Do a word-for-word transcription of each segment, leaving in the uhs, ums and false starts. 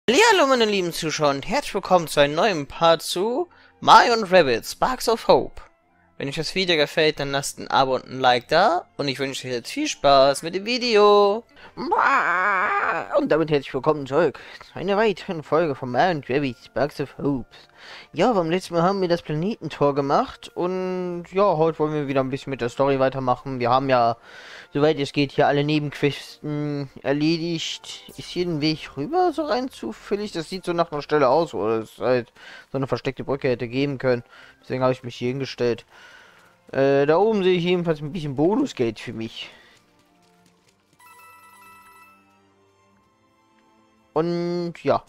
Hallo meine lieben Zuschauer und herzlich willkommen zu einem neuen Part zu Mario und Rabbids Sparks of Hope. Wenn euch das Video gefällt, dann lasst ein Abo und ein Like da und ich wünsche euch jetzt viel Spaß mit dem Video. Und damit herzlich willkommen zurück zu einer weiteren Folge von Mario und Rabbids Sparks of Hope. Ja, beim letzten Mal haben wir das Planetentor gemacht und ja, heute wollen wir wieder ein bisschen mit der Story weitermachen. Wir haben ja, soweit es geht, hier alle Nebenquesten erledigt. Ist hier ein Weg rüber so rein zufällig? Das sieht so nach einer Stelle aus, oder es halt so eine versteckte Brücke hätte geben können. Deswegen habe ich mich hier hingestellt. Äh, da oben sehe ich jedenfalls ein bisschen Bonusgeld für mich. Und ja.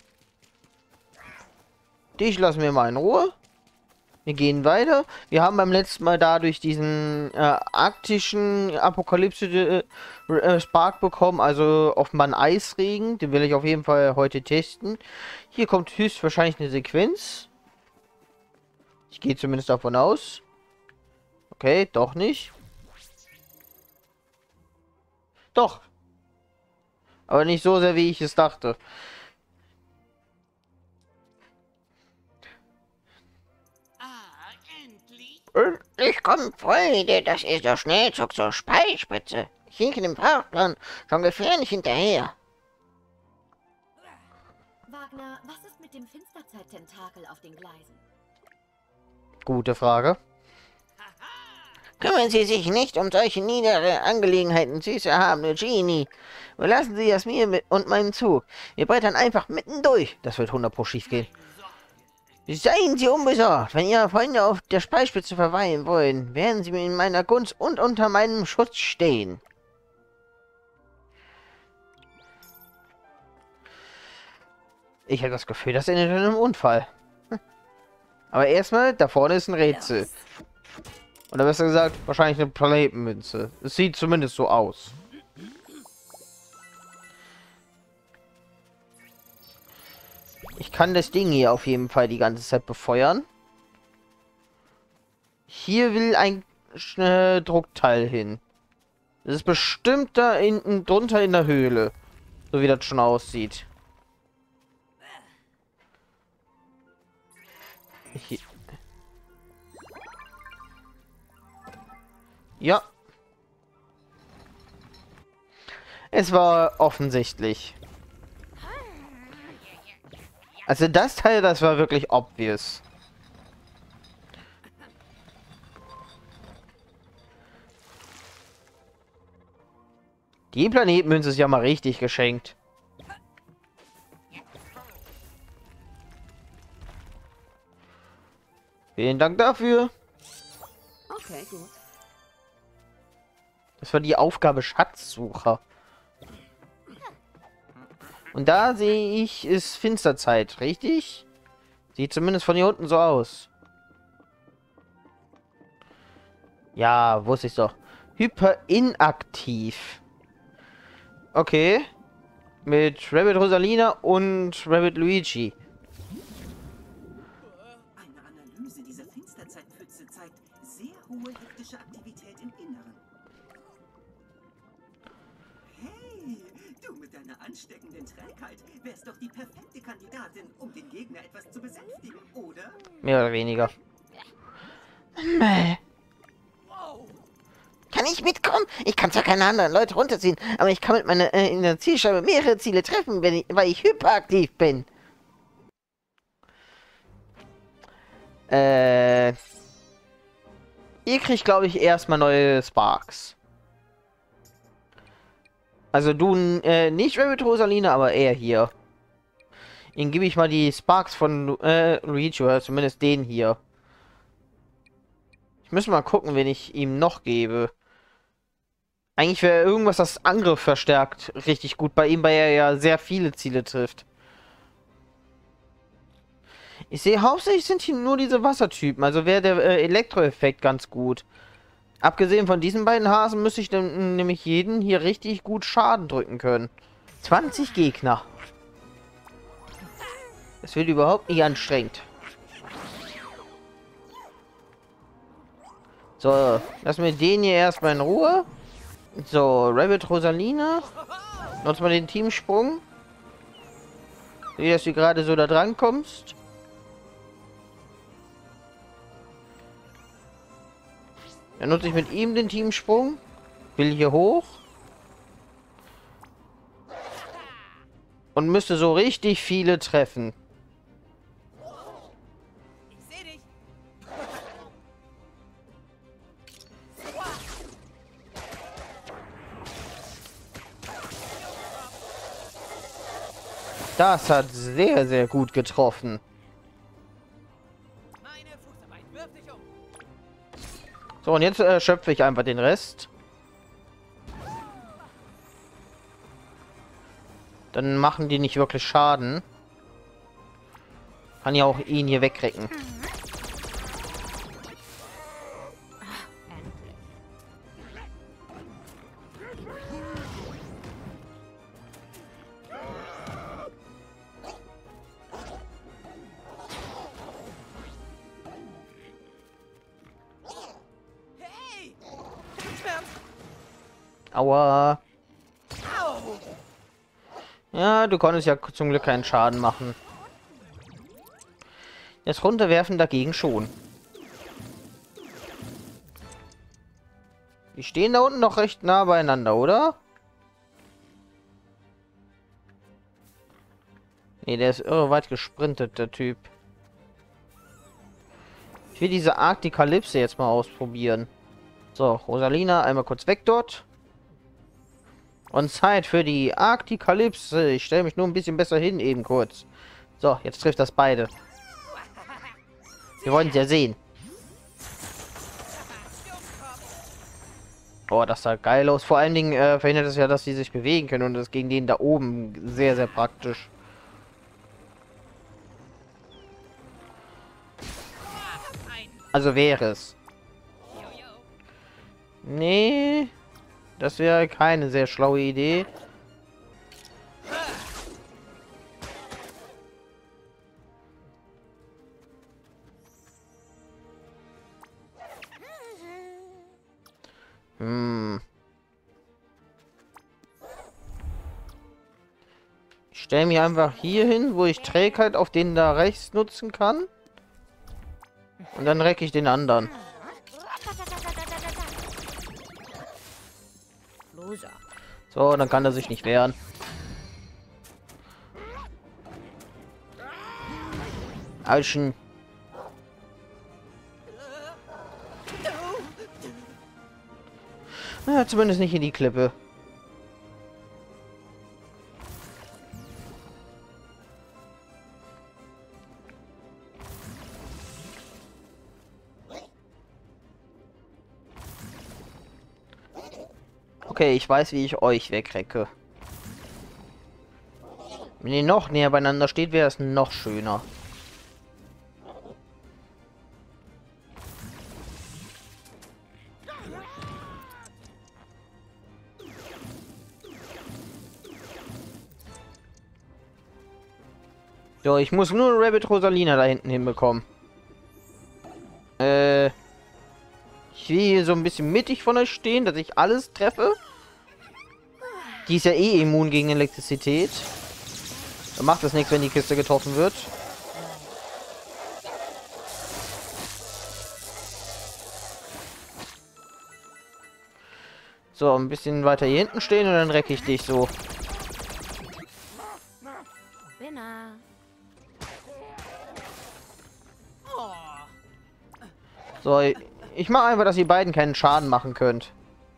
Dich lassen wir mal in Ruhe. Wir gehen weiter. Wir haben beim letzten Mal dadurch diesen äh, arktischen Apokalypse äh, äh, Spark bekommen, also offenbar einen Eisregen. Den will ich auf jeden Fall heute testen. Hier kommt höchstwahrscheinlich eine Sequenz. Ich gehe zumindest davon aus. Okay, doch nicht. Doch. Aber nicht so sehr, wie ich es dachte. Ich komme, Freunde, das ist der Schnellzug zur Speilspitze. Ich hinke dem Fahrplan schon gefährlich hinterher. Wagner, was ist mit dem Finsterzeit-Tentakel auf den Gleisen? Gute Frage. Kümmern Sie sich nicht um solche niedere Angelegenheiten, süße erhabene Genie. Überlassen Sie es mir mit und meinen Zug. Wir brettern einfach mittendurch. Das wird hundert Pro schief gehen. Seien Sie unbesorgt. Wenn Ihre Freunde auf der Speilspitze verweilen wollen, werden Sie in meiner Gunst und unter meinem Schutz stehen. Ich habe das Gefühl, das endet in einem Unfall. Aber erstmal, da vorne ist ein Rätsel. Oder besser gesagt, wahrscheinlich eine Planetenmünze. Es sieht zumindest so aus. Ich kann das Ding hier auf jeden Fall die ganze Zeit befeuern. Hier will ein äh, Druckteil hin. Das ist bestimmt da hinten drunter in der Höhle. So wie das schon aussieht. Hier. Ja. Es war offensichtlich. Also das Teil, das war wirklich obvious. Die Planetenmünze ist ja mal richtig geschenkt. Vielen Dank dafür. Okay, gut. Das war die Aufgabe Schatzsucher. Und da sehe ich, ist Finsterzeit, richtig? Sieht zumindest von hier unten so aus. Ja, wusste ich doch. Hyperinaktiv. Okay. Mit Rabbid Rosalina und Rabbid Luigi. Eine Analyse dieser Finsterzeitpfütze zeigt sehr hohe hektische Aktivität im Inneren. Hey, du mit deiner ansteckenden Trägheit wärst doch die perfekte Kandidatin, um den Gegner etwas zu besänftigen, oder? Mehr oder weniger. Mäh. Kann ich mitkommen? Ich kann zwar keine anderen Leute runterziehen, aber ich kann mit meiner äh, in der Zielscheibe mehrere Ziele treffen, wenn ich, weil ich hyperaktiv bin. Äh. Ihr kriegt, glaube ich, erstmal neue Sparks. Also du äh, nicht Rabbid Rosalina, aber er hier. Ihm gebe ich mal die Sparks von äh, Luigi, oder zumindest den hier. Ich muss mal gucken, wen ich ihm noch gebe. Eigentlich wäre irgendwas, das Angriff verstärkt, richtig gut bei ihm, weil er ja sehr viele Ziele trifft. Ich sehe, hauptsächlich sind hier nur diese Wassertypen, also wäre der äh, Elektroeffekt ganz gut. Abgesehen von diesen beiden Hasen müsste ich dann nämlich jeden hier richtig gut Schaden drücken können. zwanzig Gegner. Es wird überhaupt nicht anstrengend. So, lassen wir den hier erstmal in Ruhe. So, Rabbid Rosalina. Nutzt mal den Teamsprung. Wie, dass du gerade so da dran kommst. Dann nutze ich mit ihm den Teamsprung. Will hier hoch. Und müsste so richtig viele treffen. Ich sehe dich. Das hat sehr, sehr gut getroffen. Meine Fußarbeit, wirf dich um. So, und jetzt äh, schöpfe ich einfach den Rest. Dann machen die nicht wirklich Schaden. Kann ja auch ihn hier wegrecken. Hey! Schmerz! Aua. Au! Ja, du konntest ja zum Glück keinen Schaden machen. Das Runterwerfen dagegen schon. Die stehen da unten noch recht nah beieinander, oder? Nee, der ist irre weit gesprintet, der Typ. Ich will diese Arktikalypse jetzt mal ausprobieren. So, Rosalina, einmal kurz weg dort. Und Zeit für die Arktikalypse. Ich stelle mich nur ein bisschen besser hin, eben kurz. So, jetzt trifft das beide. Wir wollen es ja sehen. Oh, das sah geil aus. Vor allen Dingen äh, verhindert es ja, dass sie sich bewegen können. Und das ist gegen den da oben sehr, sehr praktisch. Also wäre es. Nee. Das wäre keine sehr schlaue Idee. Hm. Ich stelle mich einfach hier hin, wo ich Trägheit auf den da rechts nutzen kann. Und dann recke ich den anderen. So, dann kann er sich nicht wehren. Alschen. Ja, zumindest nicht in die Klippe. Okay, ich weiß, wie ich euch wegrecke. Wenn ihr noch näher beieinander steht, wäre es noch schöner. So, ich muss nur Rabbit Rosalina da hinten hinbekommen. Äh... Ich will hier so ein bisschen mittig von euch stehen, dass ich alles treffe. Die ist ja eh immun gegen Elektrizität. Da macht es nichts, wenn die Kiste getroffen wird. So, ein bisschen weiter hier hinten stehen und dann recke ich dich so. Winner. So, ich mache einfach, dass ihr beiden keinen Schaden machen könnt.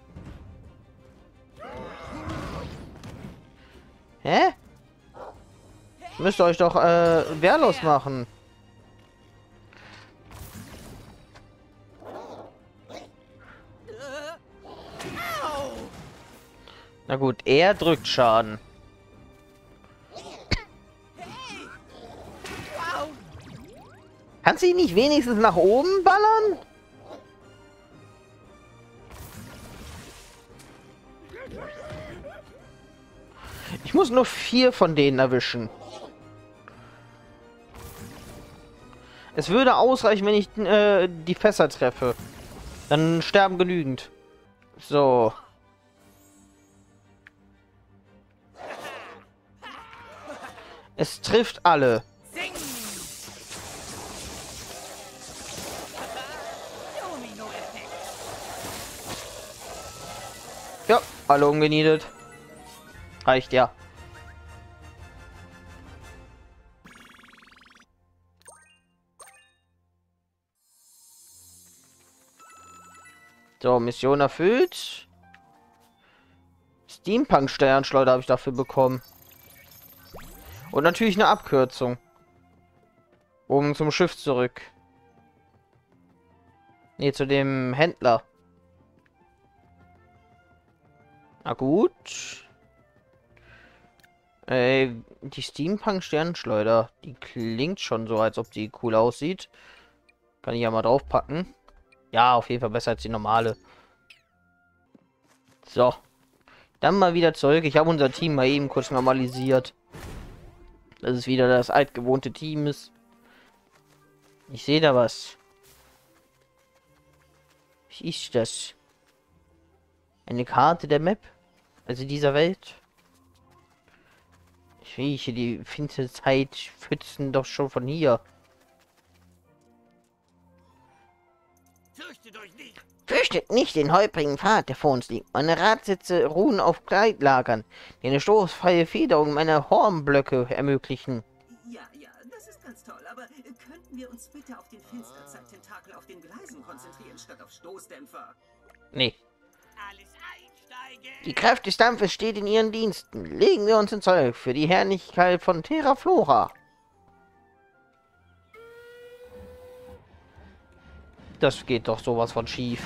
Hä? Müsst ihr euch doch äh, wehrlos machen. Na gut, er drückt Schaden. Kannst du ihn nicht wenigstens nach oben ballern? Ich muss nur vier von denen erwischen. Es würde ausreichen, wenn ich äh, die Fässer treffe. Dann sterben genügend. So. Es trifft alle. Sing! Domino-Effekt. Ja, alle umgenietet. Reicht ja. So, Mission erfüllt. Steampunk-Sternschleuder habe ich dafür bekommen. Und natürlich eine Abkürzung. Um zum Schiff zurück. Ne, zu dem Händler. Na gut. Äh, die Steampunk-Sternschleuder. Die klingt schon so, als ob die cool aussieht. Kann ich ja mal draufpacken. Ja, auf jeden Fall besser als die normale. So. Dann mal wieder zurück. Ich habe unser Team mal eben kurz normalisiert. Dass es wieder das altgewohnte Team ist. Ich sehe da was. Was ist das? Eine Karte der Map? Also dieser Welt? Ich rieche die finstere Zeit Pfützen doch schon von hier. Fürchtet euch nicht! Fürchtet nicht den holprigen Pfad, der vor uns liegt. Meine Radsitze ruhen auf Gleitlagern, die eine stoßfreie Federung meiner Hornblöcke ermöglichen. Ja, ja, das ist ganz toll, aber äh, könnten wir uns bitte auf den Finsterzeit-Tentakel auf den Gleisen konzentrieren, statt auf Stoßdämpfer? Nee. Alles einsteigen! Die Kraft des Dampfes steht in ihren Diensten. Legen wir uns ins Zeug für die Herrlichkeit von Terra Flora. Das geht doch sowas von schief.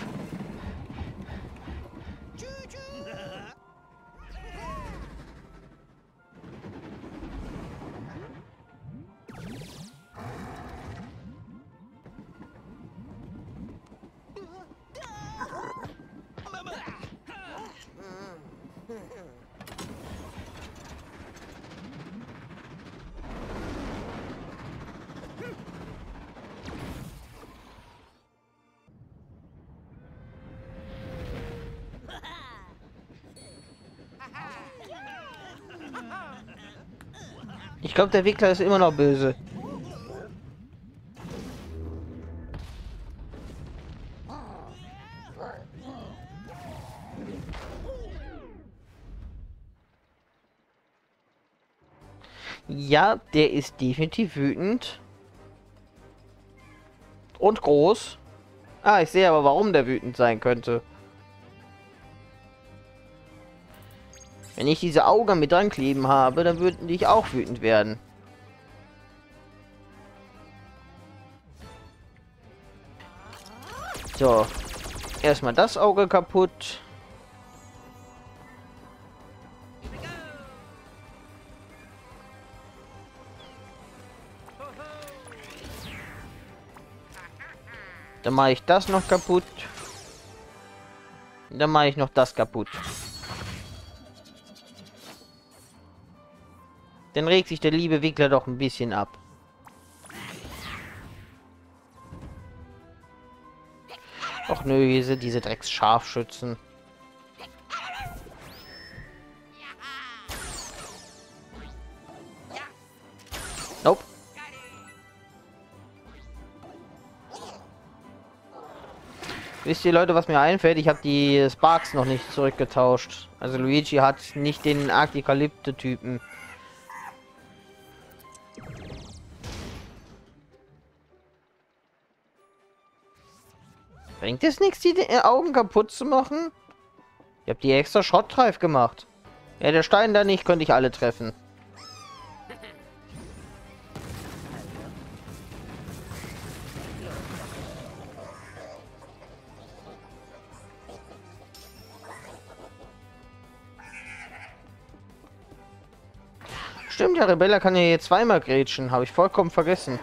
Ich glaube, der Wickler ist immer noch böse. Ja, der ist definitiv wütend. Und groß. Ah, ich sehe aber, warum der wütend sein könnte. Wenn ich diese Augen mit dran kleben habe, dann würden die auch wütend werden. So. Erstmal das Auge kaputt. Dann mache ich das noch kaputt. Dann mache ich noch das kaputt. Dann regt sich der liebe Wickler doch ein bisschen ab. Och nö, hier sind diese Drecks-Scharfschützen. Nope. Wisst ihr, Leute, was mir einfällt? Ich habe die Sparks noch nicht zurückgetauscht. Also Luigi hat nicht den Arktikalypte-Typen. Bringt es nichts, die Augen kaputt zu machen? Ich habe die extra schrottreif gemacht. Ja, der Stein da nicht, könnte ich alle treffen. Stimmt, der Rebella kann ja hier zweimal grätschen. Habe ich vollkommen vergessen.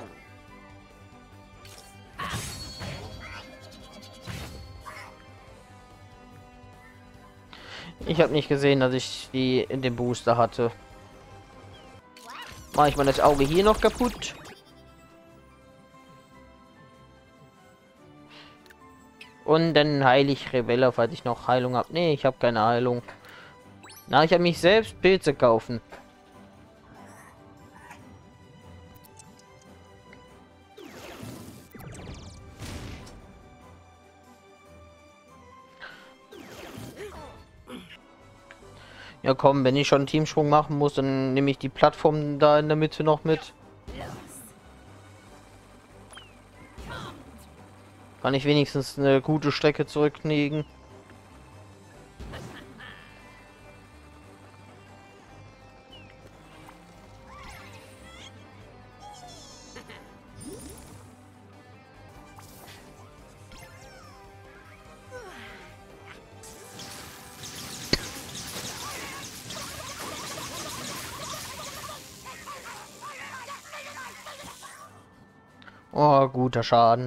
Ich habe nicht gesehen, dass ich die in dem Booster hatte. Mache ich mal das Auge hier noch kaputt. Und dann heile ich Rebella, falls ich noch Heilung habe. Nee, ich habe keine Heilung. Na, ich habe mich selbst Pilze kaufen. Ja komm, wenn ich schon einen Teamsprung machen muss, dann nehme ich die Plattform da in der Mitte noch mit. Kann ich wenigstens eine gute Strecke zurücklegen. Oh, guter Schaden.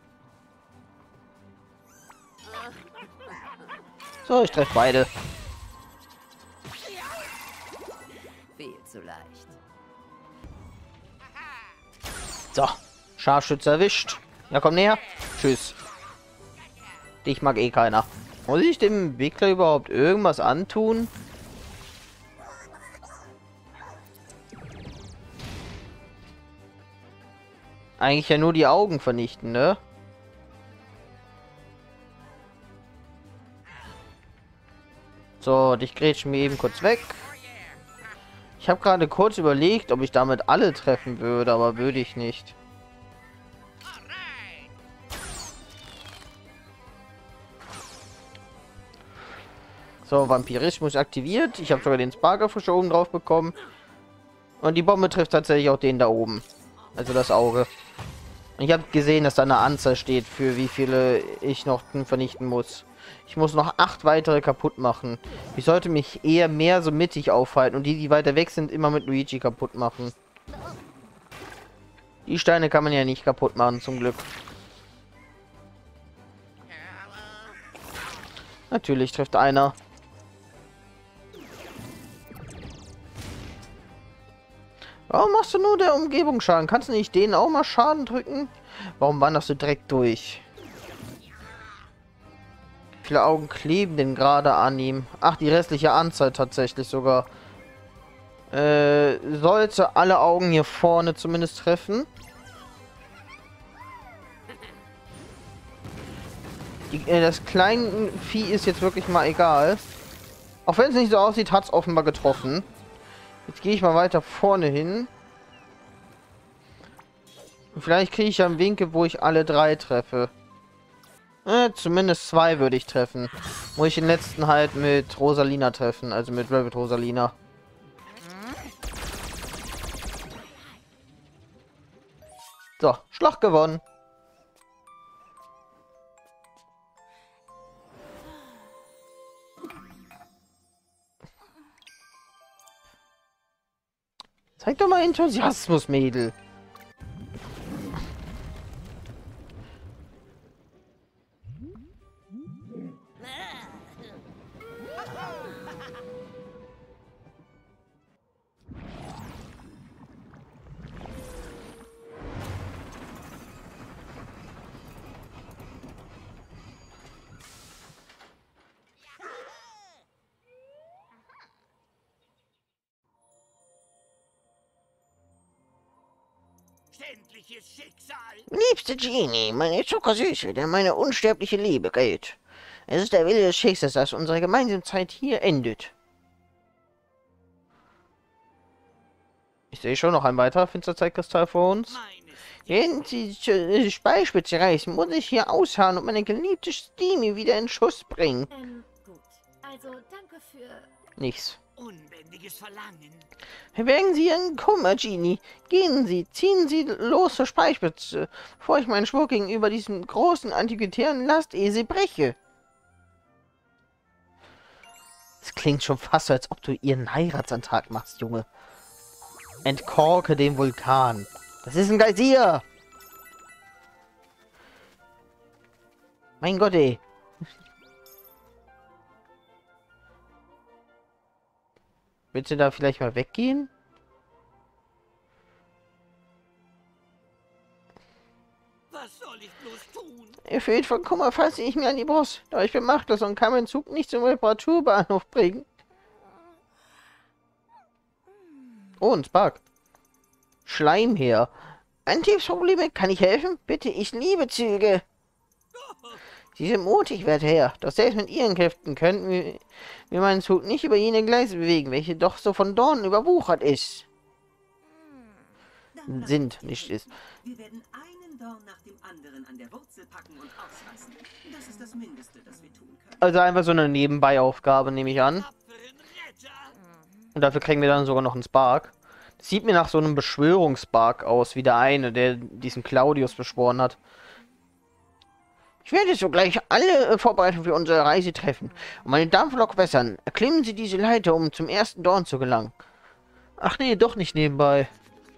So, ich treffe beide. Viel zu leicht. So, Scharfschütze erwischt. Ja, komm näher. Tschüss. Dich mag eh keiner. Muss ich dem Entwickler überhaupt irgendwas antun? Eigentlich ja nur die Augen vernichten, ne? So, dich grätschen mir eben kurz weg. Ich habe gerade kurz überlegt, ob ich damit alle treffen würde, aber würde ich nicht. So, Vampirismus aktiviert. Ich habe sogar den Sparkerfisch oben drauf bekommen. Und die Bombe trifft tatsächlich auch den da oben. Also das Auge. Ich habe gesehen, dass da eine Anzahl steht, für wie viele ich noch vernichten muss. Ich muss noch acht weitere kaputt machen. Ich sollte mich eher mehr so mittig aufhalten und die, die weiter weg sind, immer mit Luigi kaputt machen. Die Steine kann man ja nicht kaputt machen, zum Glück. Natürlich trifft einer. Warum machst du nur der Umgebung Schaden? Kannst du nicht denen auch mal Schaden drücken? Warum wanderst du direkt durch? Wie viele Augen kleben denn gerade an ihm? Ach, die restliche Anzahl tatsächlich sogar. Äh, sollte alle Augen hier vorne zumindest treffen. Die, äh, das kleine Vieh ist jetzt wirklich mal egal. Auch wenn es nicht so aussieht, hat es offenbar getroffen. Jetzt gehe ich mal weiter vorne hin. Und vielleicht kriege ich ja einen Winkel, wo ich alle drei treffe. Äh, zumindest zwei würde ich treffen. Muss ich den letzten halt mit Rosalina treffen. Also mit Rabbit Rosalina. So, Schlacht gewonnen. Zeig doch mal Enthusiasmus, Mädel. Schändliches Schicksal. Liebste Genie, meine Zuckersüße, der meine unsterbliche Liebe gilt. Es ist der Wille des Schicksals, dass unsere gemeinsame Zeit hier endet. Ich sehe schon noch ein weiterer Finsterzeitkristall vor uns. Wenn sie die Speispitze reißen, muss ich hier ausharren und meine geliebte Steamy wieder in Schuss bringen. Ähm, gut. Also, danke für... Nichts. Unbändiges Verlangen. Bergen Sie Ihren Kummer, Genie. Gehen Sie, ziehen Sie los zur Speispitze, bevor ich meinen Schwur gegenüber diesem großen antiquitären Lastesel breche. Es klingt schon fast so, als ob du Ihren Heiratsantrag machst, Junge. Entkorke den Vulkan. Das ist ein Geysir. Mein Gott, ey. Willst du da vielleicht mal weggehen? Was soll ich bloß tun? Erfüllt von Kummer fasse ich mir an die Brust. Doch ich bin machtlos und kann meinen Zug nicht zum Reparaturbahnhof bringen. Oh, ein Spark. Schleimheer. Antriebsprobleme, kann ich helfen? Bitte, ich liebe Züge. Sie sind mutig, werter Herr. Doch selbst mit Ihren Kräften könnten wir, wir meinen Zug nicht über jene Gleise bewegen, welche doch so von Dornen überwuchert ist. Dann lass Sind, uns dir nicht helfen. ist. Wir werden einen Dorn nach dem anderen an der Wurzel packen und ausreißen. Das ist das Mindeste, das wir tun können. Also einfach so eine Nebenbei-Aufgabe, nehme ich an. Tapferen Retter. Und dafür kriegen wir dann sogar noch einen Spark. Das sieht mir nach so einem Beschwörungsspark aus, wie der eine, der diesen Claudius beschworen hat. Ich werde sogleich alle äh, Vorbereitungen für unsere Reise treffen und meine Dampflok bessern. Erklimmen Sie diese Leiter, um zum ersten Dorn zu gelangen. Ach nee, doch nicht nebenbei.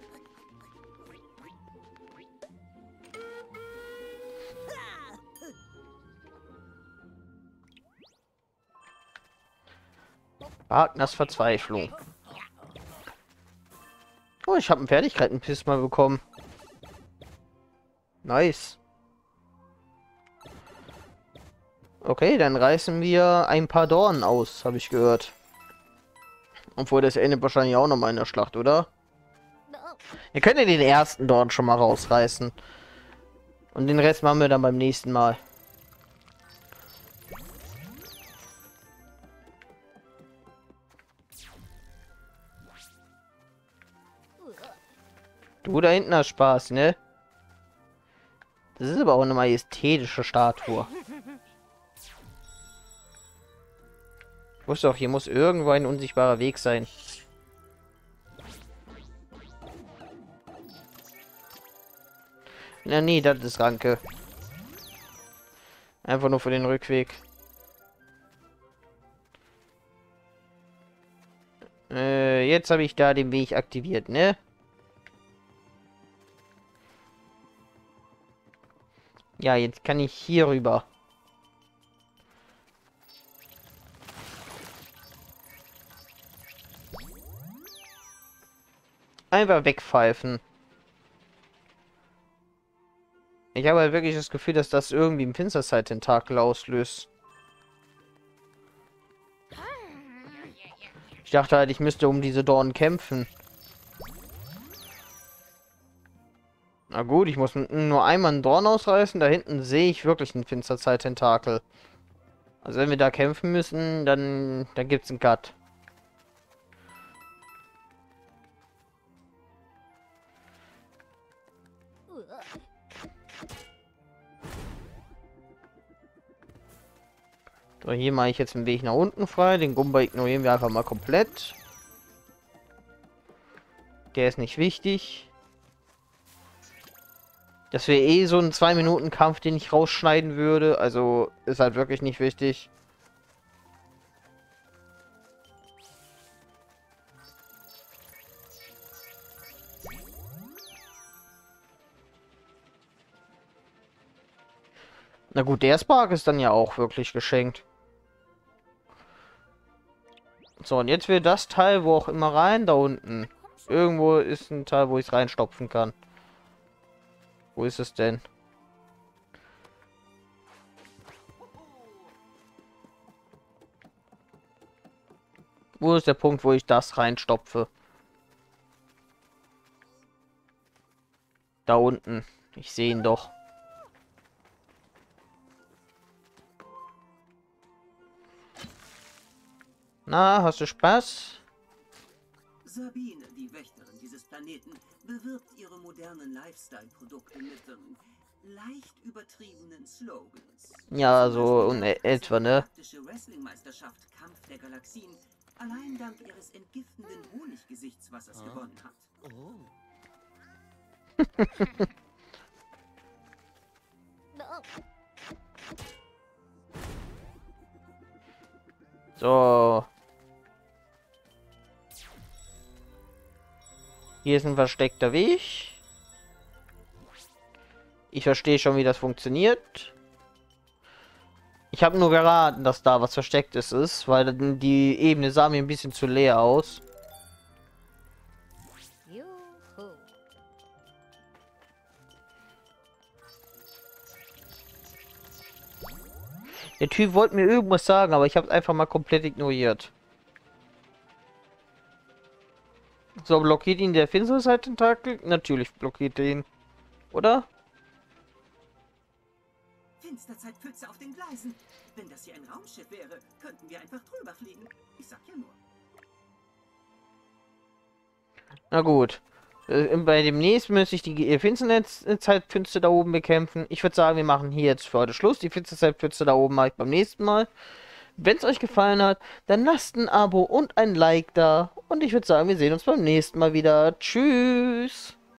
Wagners Verzweiflung. Oh, ich habe einen Fertigkeitenpiss mal bekommen. Nice. Okay, dann reißen wir ein paar Dornen aus, habe ich gehört. Obwohl, das endet wahrscheinlich auch noch mal in der Schlacht, oder? Wir können ja den ersten Dorn schon mal rausreißen. Und den Rest machen wir dann beim nächsten Mal. Du da hinten hast Spaß, ne? Das ist aber auch eine majestätische Statue. Ich wusste doch, hier muss irgendwo ein unsichtbarer Weg sein. Na nee, das ist Ranke. Einfach nur für den Rückweg. Äh, jetzt habe ich da den Weg aktiviert, ne? Ja, jetzt kann ich hier rüber. Einfach wegpfeifen. Ich habe halt wirklich das Gefühl, dass das irgendwie im Finsterzeit-Tentakel auslöst. Ich dachte halt, ich müsste um diese Dornen kämpfen. Na gut, ich muss nur einmal einen Dorn ausreißen. Da hinten sehe ich wirklich einen Finsterzeit-Tentakel. Also wenn wir da kämpfen müssen, dann, dann gibt es einen Cut. So, hier mache ich jetzt einen Weg nach unten frei. Den Gumba ignorieren wir einfach mal komplett. Der ist nicht wichtig. Das wäre eh so ein zwei Minuten Kampf, den ich rausschneiden würde. Also ist halt wirklich nicht wichtig. Na gut, der Spark ist dann ja auch wirklich geschenkt. So, und jetzt will das Teil wo auch immer rein, da unten. Irgendwo ist ein Teil, wo ich es reinstopfen kann. Wo ist es denn? Wo ist der Punkt, wo ich das reinstopfe? Da unten. Ich sehe ihn doch. Na, hast du Spaß? Sabine, die Wächterin dieses Planeten, bewirbt ihre modernen Lifestyle-Produkte mit ähm, leicht übertriebenen Slogans. Ja, so in etwa, ne? Galaktische Wrestling-Meisterschaft Kampf der Galaxien allein dank ihres entgiftenden Honiggesichtswassers gewonnen hat. So. Hier ist ein versteckter Weg. Ich verstehe schon, wie das funktioniert. Ich habe nur geraten, dass da was Verstecktes ist, weil die Ebene sah mir ein bisschen zu leer aus. Juhu. Der Typ wollte mir irgendwas sagen, aber ich habe es einfach mal komplett ignoriert. So, blockiert ihn der Finsterseiten-Tentakel? Natürlich blockiert er ihn. Oder? Finsterzeitpfütze auf den Gleisen. Wenn das hier ein Raumschiff wäre, könnten wir einfach drüber fliegen. Ich sag ja nur. Na gut. Äh, bei dem nächsten müsste ich die Finsterzeitpfütze da oben bekämpfen. Ich würde sagen, wir machen hier jetzt für heute Schluss. Die Finsterzeitpfütze da oben mache ich beim nächsten Mal. Wenn es euch gefallen hat, dann lasst ein Abo und ein Like da. Und ich würde sagen, wir sehen uns beim nächsten Mal wieder. Tschüss.